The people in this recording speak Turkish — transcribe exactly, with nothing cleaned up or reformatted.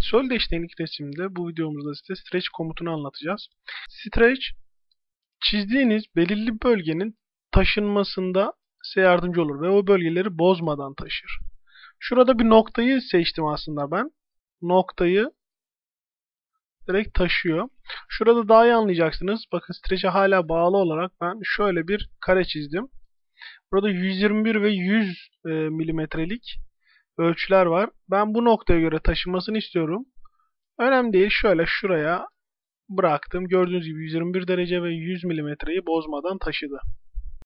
Soldash teknik resimde bu videomuzda size stretch komutunu anlatacağız. Stretch, çizdiğiniz belirli bölgenin taşınmasında size yardımcı olur ve o bölgeleri bozmadan taşır. Şurada bir noktayı seçtim aslında ben. Noktayı direkt taşıyor. Şurada daha iyi anlayacaksınız. Bakın stretch'e hala bağlı olarak ben şöyle bir kare çizdim. Burada yüz yirmi bir ve yüz e, milimetrelik ölçüler var. Ben bu noktaya göre taşınmasını istiyorum. Önemli değil. Şöyle şuraya bıraktım. Gördüğünüz gibi yüz yirmi bir derece ve yüz milimetreyi bozmadan taşıdı.